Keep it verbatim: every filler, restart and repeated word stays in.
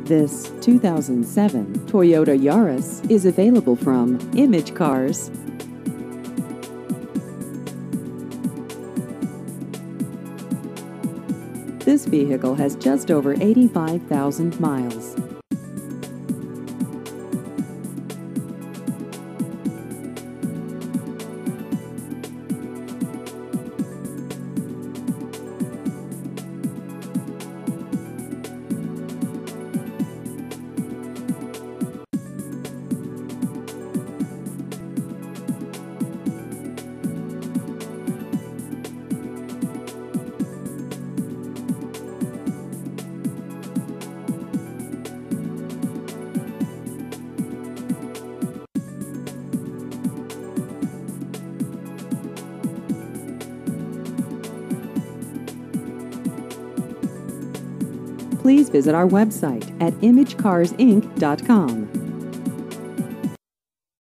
This two thousand seven Toyota Yaris is available from Image Cars. This vehicle has just over eighty-five thousand miles. Please visit our website at image cars inc dot com.